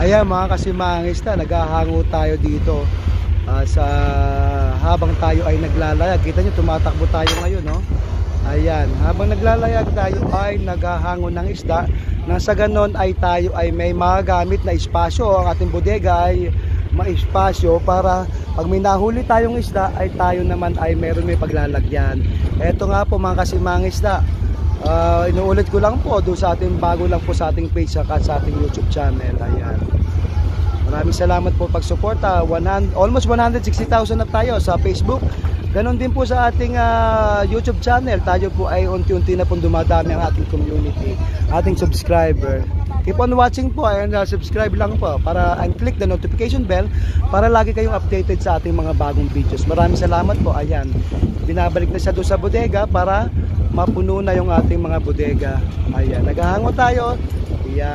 Ayan mga kasimangista, naghahango tayo dito sa habang tayo ay naglalayag. Kita nyo tumatakbo tayo ngayon, no? Ayan, habang naglalayag tayo ay naghahango ng isda. Nang sa ganon ay tayo ay may magagamit na espasyo. Ang ating bodega ay maespasyo para pag may nahuli tayong isda ay tayo naman ay meron may paglalagyan. Eto nga po mga kasimangista, inuulit ko lang po doon sa ating bago lang po sa ating page at sa ating YouTube channel. Ayan. Maraming salamat po pagsuporta. Almost 160,000 na tayo sa Facebook. Ganon din po sa ating YouTube channel. Tayo po ay unti-unti na pong dumadami ang ating community, ating subscriber. Keep on watching po and subscribe lang po para and click the notification bell para lagi kayong updated sa ating mga bagong videos. Maraming salamat po. Ayan. Binabalik na siya doon sa bodega para mapuno na yung ating mga bodega. Ayan, naghahango tayo.